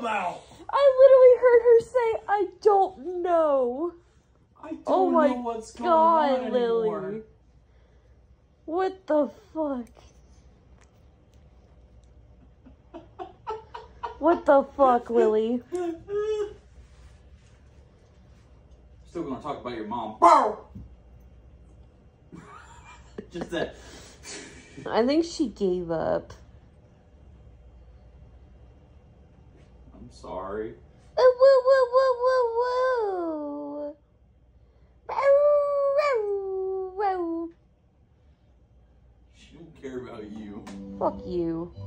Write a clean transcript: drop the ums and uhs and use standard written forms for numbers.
about? I literally heard her say, I don't know. I don't know what's going on anymore. Lily. What the fuck? What the fuck, Lily? Still gonna talk about your mom. Bow! Just that. I think she gave up. I'm sorry. Woo, woo, woo, woo, woo, woo. Woo, woo, woo. She don't care about you. Fuck you.